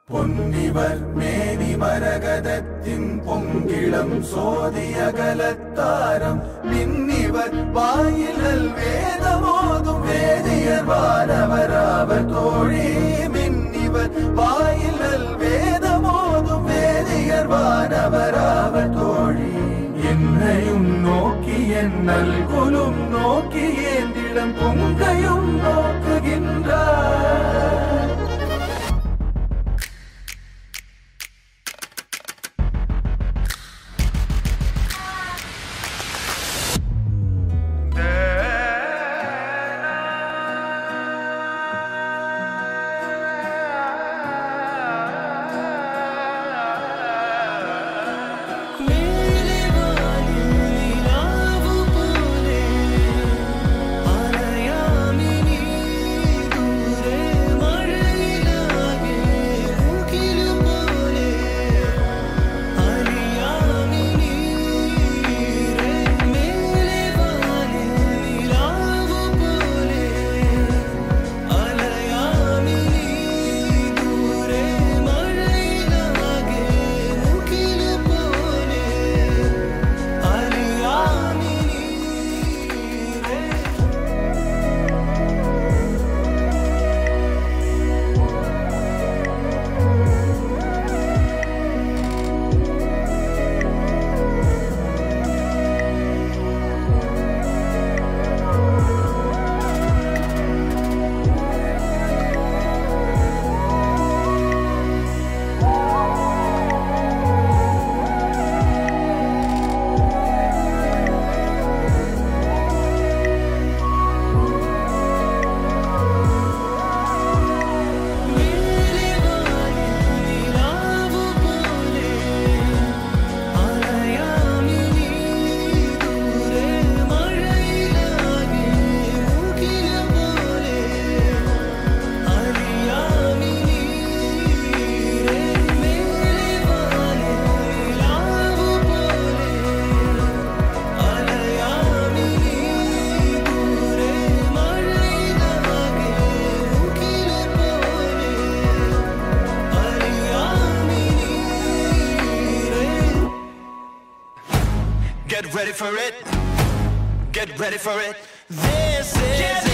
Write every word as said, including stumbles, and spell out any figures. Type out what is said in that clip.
പൊന്നിവർ മേനി മരകതത്തിൻ പൊങ്കിളം സോതിയകലത്താരം മിന്നിവർ വായിലൽ വേദമോതും വേദിയർ വാനവരാവർ തോഴി മിന്നിവർ വായിലൽ വേദമോതും വേദിയർ വാനവരാവർ തോഴി എന്നെയും നോക്കി എന്നൽകുലും നോക്കി ഏന്തിടം പൊങ്കയും നോക്കുകിன்றார் Get ready for it. Get ready for it. This is